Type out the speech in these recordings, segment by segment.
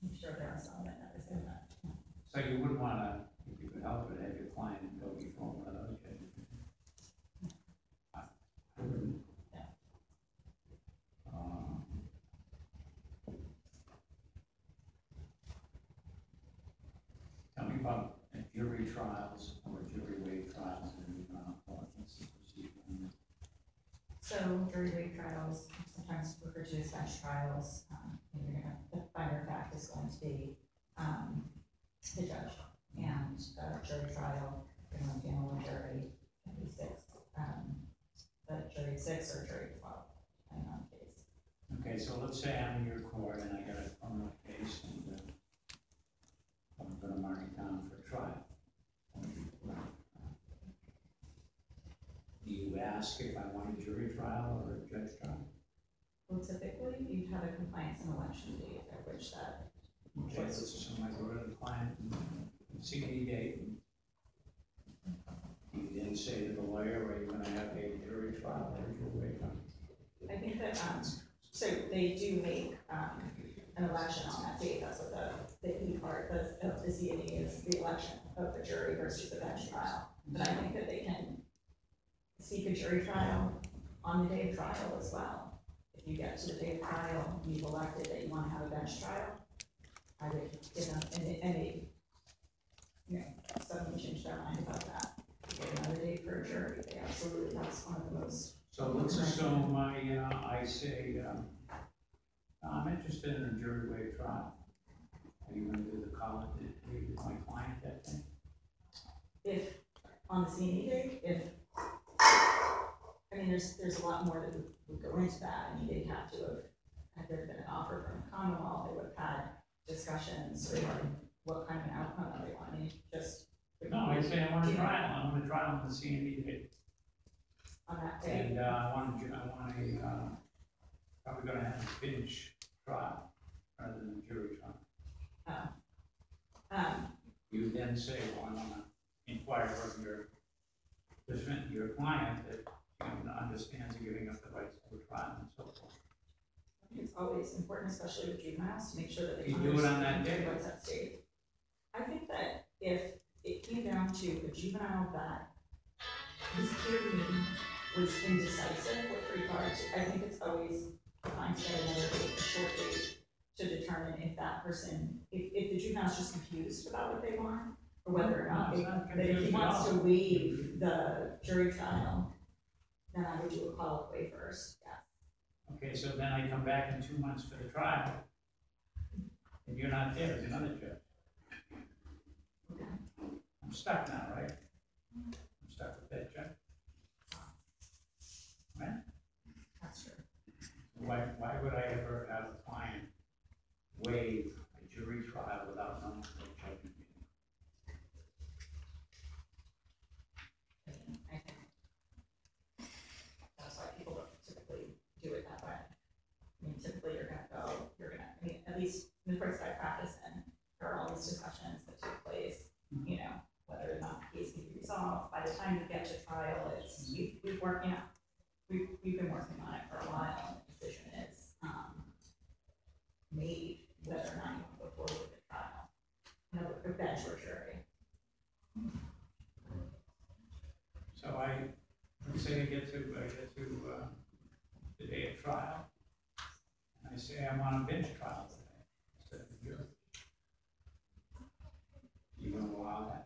I'm sure there are some that never say that. So you wouldn't want to, if you could help it, have your client go before one of those judges? I wouldn't. Yeah. Tell me about jury trials or jury waived trials in juvenile court. What's the procedure on that? So jury waived trials, sometimes referred to as bench trials, and you're gonna, the finder of fact is going to be the judge, and jury trial, you're going to panel a jury, can be six, jury 6 or jury 12, depending on the case. Okay, so let's say I'm in your court and I got a criminal case and I'm going to mark it down for trial. Do you ask if I want a jury trial or a judge trial? Well, typically, you'd have a compliance and election date at which that. Okay, let's assume I go to the client and see the date. Do you then say to the lawyer, are you going to have a jury trial or a jury trial? I think that, so they do make an election on that date. That's what the key part of the CAD is, the election of the jury versus the bench trial. But I think that they can seek a jury trial on the day of trial as well. If you get to the day of trial, you've elected that you want to have a bench trial, I would give them, and they, you know, suddenly change their mind about that. Get another day for a jury, they absolutely, that's one of the most. So let's assume I say, I'm interested in a jury waived trial. Are you going to do the college with my client that day? If, on the CME date, if, I mean, there's a lot more that would go into that. I mean, they'd have to have, had there been an offer from the Commonwealth, they would have had discussions regarding what kind of an outcome they want. I mean, just. No, I say I want a trial. I want a trial on the CME date. On that day. And I want a, probably going to have a bench trial rather than a jury trial. You then say, well, I want to inquire of your client that understands giving up the rights to a trial and so forth. I think it's always important, especially with juveniles, to make sure that they you do it on that day. What's at stake. I think that if it came down to a juvenile that his hearing was indecisive with regard to, I think it's always fine to get another date, a short date, to determine if that person, if the juvenile's just confused about what they want, or whether or not that if he wants to waive the jury trial, then I would do a colloquy first, yes. Okay, so then I come back in 2 months for the trial, and you're not there as another judge. Okay. I'm stuck now, right? I'm stuck with that judge. Right? That's true. Why would I ever have a client waive a jury trial without knowing what the judge is doing? I think that's why people don't typically do it that way. I mean, typically I mean, at least in the courts I practice in, there are all these discussions that take place, you know, whether or not the case can be resolved. By the time you get to trial, it's, we've worked, you know, we've been working on it for a while, and the decision is made whether or not you want to go forward with the trial. A bench or jury. So let's say I get to the day of trial, and I say I want a bench trial today instead of a jury. You going to allow that?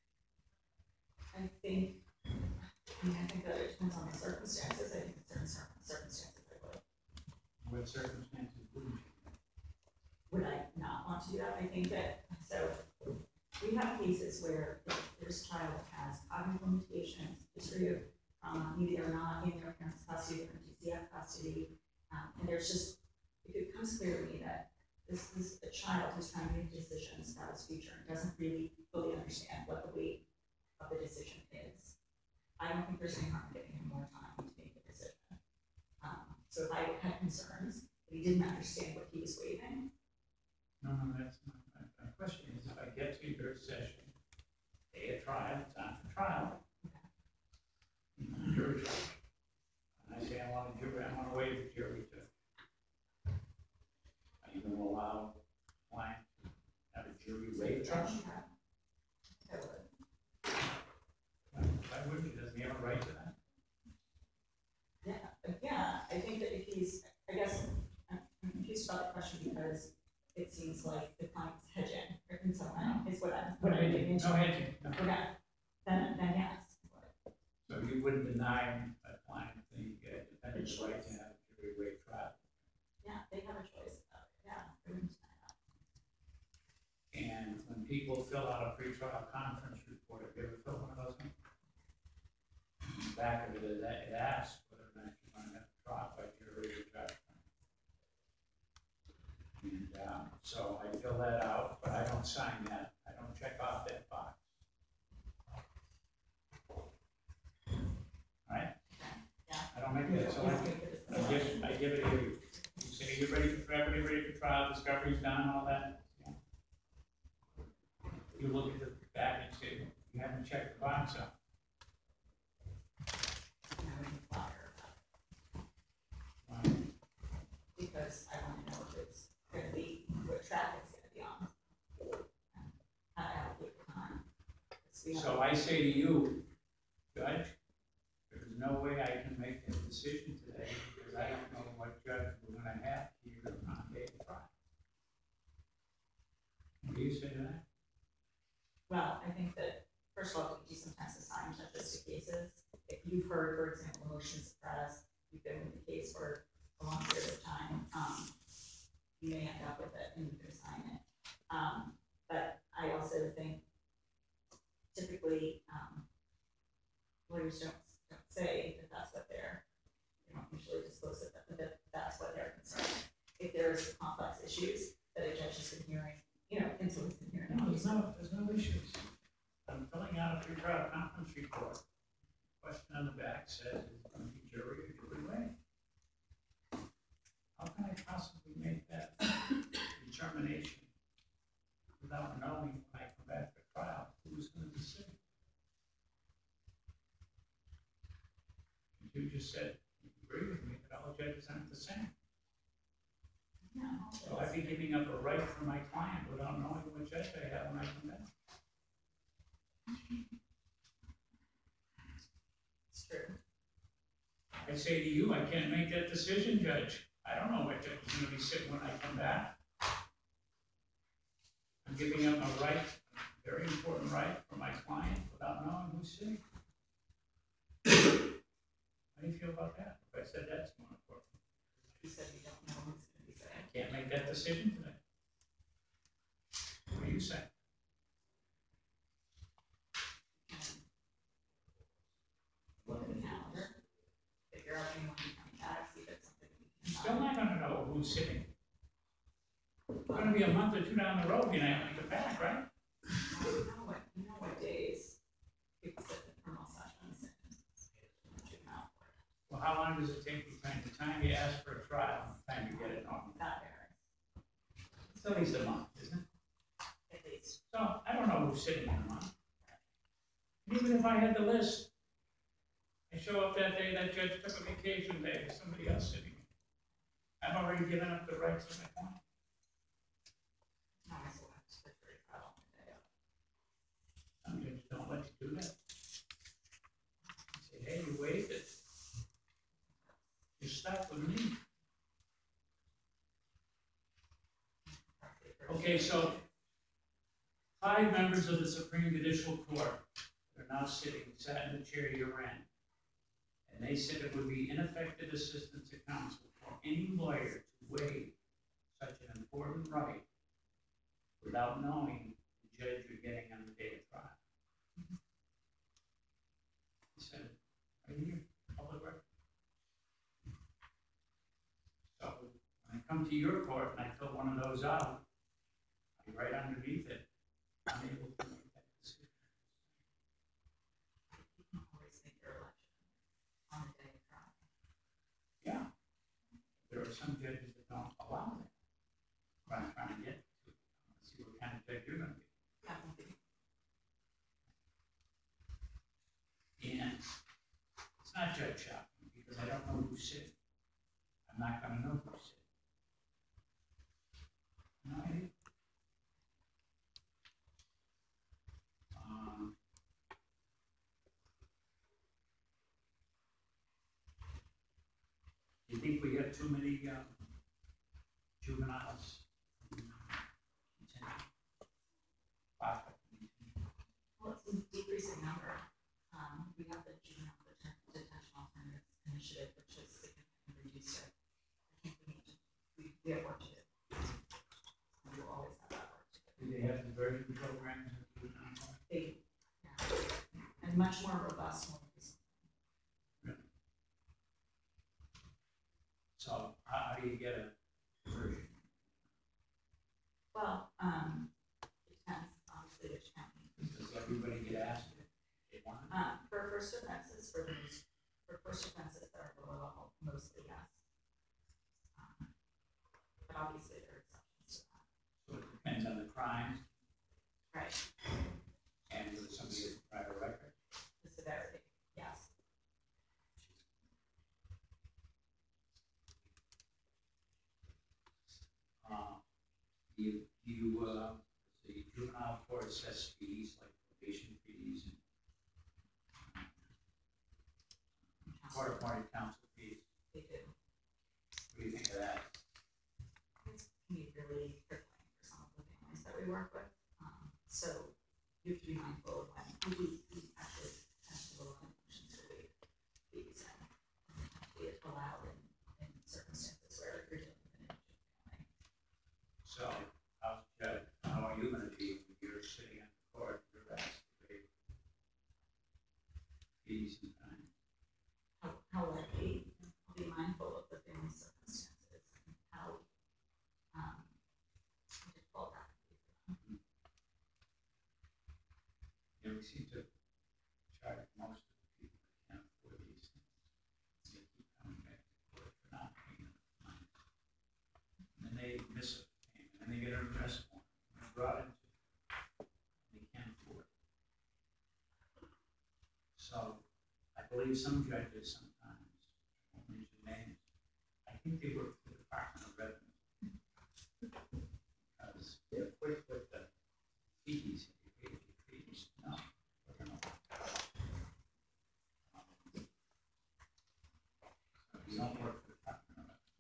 I think that it depends on the circumstances. I think in certain circumstances I would. What circumstances wouldn't you? Would I not want to do that? I think that, so we have cases where there's a child that has cognitive limitations, history of maybe they're not in their parents' custody, they're in DCF custody, and there's just, it becomes clear to me that this is a child who's trying to make decisions about his future and doesn't really fully understand what the weight of the decision is. I don't think there's any harm in giving him more time to make the decision. So if I had concerns that he didn't understand what he was waiving. No, that's not my question. Is if I get to your session, day of trial, time for trial, jury trial, and I say I want to waive the jury to. Are you going to allow client jury waive trial? I would. Why wouldn't he? Doesn't he have a right to that? Yeah, I think that if he's, I guess, I'm confused about the question because it seems like the client's hedging in some way, is what I'm getting into. No hedging. No. Okay, then yes. So you wouldn't deny a client the defendant's right to have a jury waive trial? Yeah, they have a choice about it, yeah. They wouldn't deny that. And when people fill out a pretrial conference report, have you ever filled one of those in? In the back of it, it asks whether or not you're going to have a trial by jury or judge. And so I fill that out, but I don't sign that. I don't check off that box. All right? Yeah. I don't make that, so I give it to you. You say you're ready for everybody ready for trial, discovery's done, all that. Yeah. You look at the back and say, you haven't checked the box out. Because I want to know if it's going to be, what track it's going to be on. And how to allocate the time. So I say to you, Judge, there's no way I can make that decision today because I don't know what judge we're going to have here on day of trial. What do you say to that? Well, I think that, first of all, you sometimes assign judges to cases. If you've heard, for example, motion suppressed, you've been in the case for a long period of time, you may end up with it and you can assign it. But I also think typically lawyers don't say that that's what they don't usually disclose it, that that's what they're concerned. If there's complex issues that a judge has been hearing, influence been hearing. No, there's no issues. I'm filling out a pretrial conference report. Question on the back says it's going to be jury or jury waive. How can I possibly make that determination without knowing when I come back for trial who's going to be sitting? You just said you agree with me that all judges aren't the same. No, So I'd be giving up a right for my client without knowing what judge I have when I come back. it's true. I say to you, I can't make that decision, Judge. I don't know what judge is going to be sitting when I come back. I'm giving up a right, a very important right for my client without knowing who's sitting. How do you feel about that? If I said that's more important. You said you don't know who's going to be saying. I can't make that decision today. What do you say? Look at the calendar, figure out when you want to come back, see if it's something we can. Still not going to know who's sitting. It's going to be a month or two down the road, and I have to get back, right? You know what days people sit in criminal sessions and juvenile court. Well, how long does it take between the time you ask for a trial and the time you get it on? That varies, It's at least a month, isn't it? at least. So I don't know who's sitting in a month. And even if I had the list, I show up that day, that judge took a vacation day, there's somebody else sitting. I've already given up the rights of my client. No, I still have to sit for a trial on the day of. Some judges don't let you do that. You say, hey, you waived it. You're stuck with me. Okay, so 5 members of the Supreme Judicial Court are now sitting, sat in the chair you're in. And they said it would be ineffective assistance to counsel for any lawyer to waive such an important right without knowing the judge you're getting on the day of trial. He said it right here, public record. So when I come to your court and I fill one of those out, I write underneath it, I'm able to make that decision. You can always make your election on the day of trial. Yeah. There are some judges that don't allow that. What I'm trying to get to, see what kind of judge you're going to be. That won't be. And it's not judge shopping because I don't know who's sitting. I'm not going to know who's sitting. No idea. think we have too many juveniles? Well, it's a decreasing number. We have the juvenile detention alternatives initiative, which has significantly reduced it. I think we have work to do. We will always have that work to do. Do they have diversion programs in juvenile? They, yeah, and much more robust one. Really? So how do you get a diversion? Well, it depends, obviously, which county. Does everybody get asked if they want it? For first offenses, for first offenses that are below level, mostly yes. But obviously there are exceptions to that. So it depends on the crimes Right, and whether somebody has a prior record. the severity, yes. The juvenile court assess fees like probation fees and court appointed counsel fees. They do. What do you think of that? It's can be really crippling for some of the families that we work with. So you have to be mindful of when we actually have to look at motions to waive fees and be allowed in circumstances where you're dealing with an indigent family. So, how are you gonna be when you're sitting in court, you're asked to pay fees and fines? How will it be? I'll be mindful of the family circumstances and how difficult that can be for them. Yeah, we seem to charge most of the people that can't afford these things. They keep coming back to court for not paying the fines. And then they miss a payment, and they get an arrest warrant, and they're brought into, they can't afford it. So, I believe some judges sometimes, I won't mention names, I think they work for the Department of Revenue. Because they're quick with the fees, if you pay the fees, no, I don't know. You don't work for the Department of Revenue.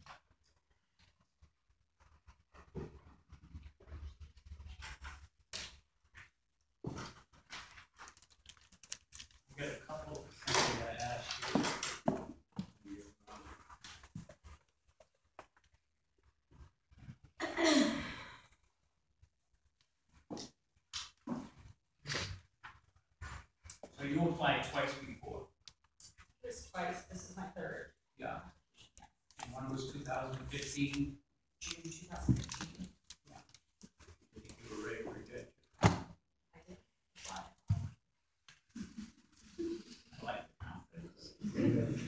I got a couple of things that I asked you. So you applied twice before? This twice, this is my third. Yeah. And one was 2015. June 2015. I think you were ready for it. I did apply. I like the confidence.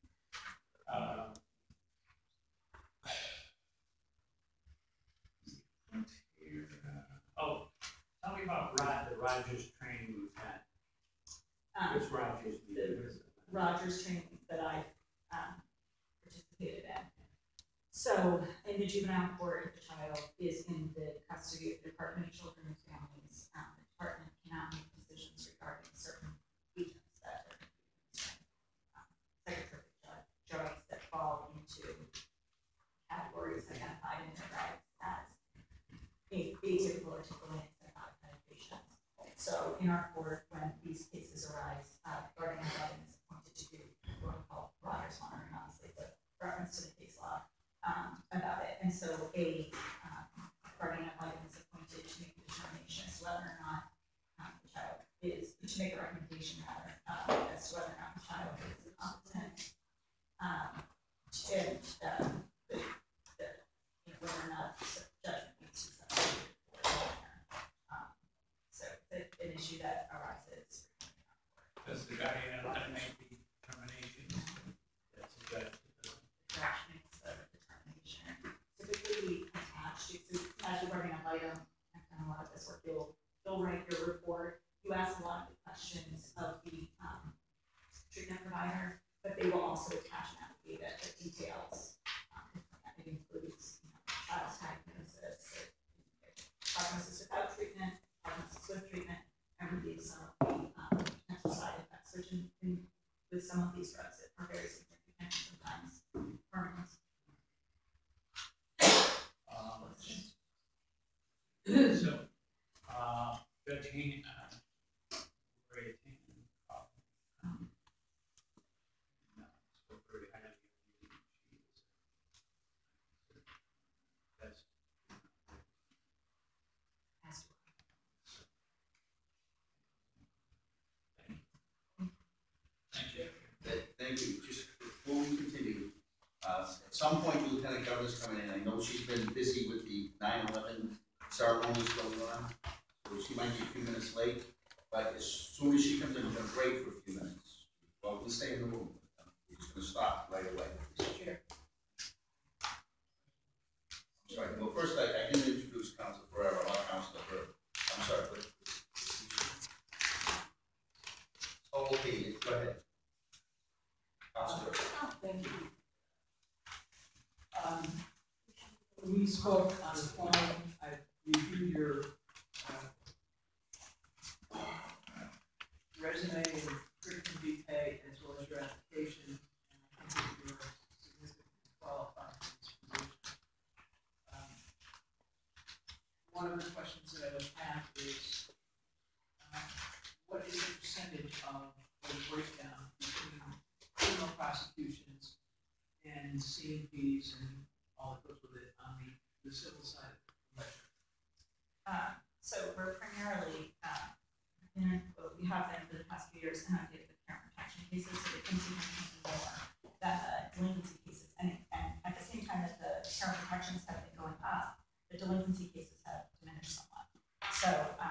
Oh, tell me about the Rogers training we've had. Which Rogers? The Rogers training that I participated in. So in the juvenile court, if the child is in the custody of the Department of Children and Families, the department cannot make decisions regarding certain agents that are psychotropic drugs that fall into categories identified in their rights as atypical or typical antipsychotic medications. So in our court, when these cases arise, guardian ad litem is appointed to do what we call Rogers monitoring, obviously, but reference to the case law about it. And so a guardian ad litem is appointed to make a determination as to whether or not the child is, to make a recommendation rather, as to whether or not the child is competent and whether or not the judgment needs to be submitted for so it's an issue that arises. Does the guardian ad litem make the determination? That's a judge. The judge makes the determination. Typically, we attach to, so as the guardian ad litem, I've done a lot of this work, you'll write your report, you ask a lot of the questions of the treatment provider, but they will also attach an affidavit that details, it includes, child's diagnosis, prognosis without treatment, prognosis with treatment, and review some of the potential side effects, which with some of these drugs are very significant, sometimes permanent. So, Judge Haynes, very attentive, spoke very highly of you. She is best. Thank you. Thank you. Just before we continue, at some point the Lieutenant Governor's coming in. I know she's been busy with the 9/11 ceremonies going on, so she might be a few minutes late. But as soon as she comes in, we're going to break for a few minutes. Well, we'll stay in the room. We're just going to stop right away. Sure. I'm sorry. Well, first I didn't introduce Council Ferrero, our Councilor Herb. I'm sorry, but oh, okay. Go ahead. Councilor. Thank you. We spoke on the phone. I reviewed your resume and curriculum vitae as well as your application, and I think that you're significantly qualified for this position. One of the questions that I would have is, what is the percentage of the breakdown between criminal prosecutions and CMPs and all that goes with it on the civil side of the ledger? So we're primarily, we have been for the past few years inundated with parent protection cases, so it comes even more than the delinquency cases. And at the same time that the parent protections have been going up, the delinquency cases have diminished somewhat. So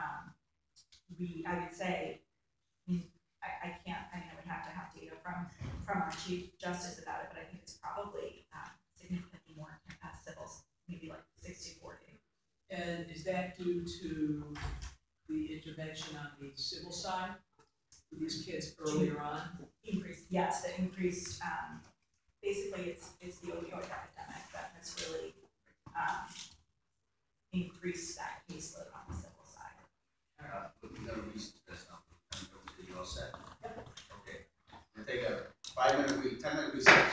I would say, I can't, I would have to have data from our Chief Justice about it, but I think it's probably significantly more civils, maybe like 60-40. And is that due to the intervention on the civil side with these kids earlier on? Increased, yes, the increased, basically it's the opioid epidemic that has really increased that caseload on the civil side. We've got a reason for this now. You all set? Yep. Okay. We're going to take a 5-minute recess, 10-minute recess.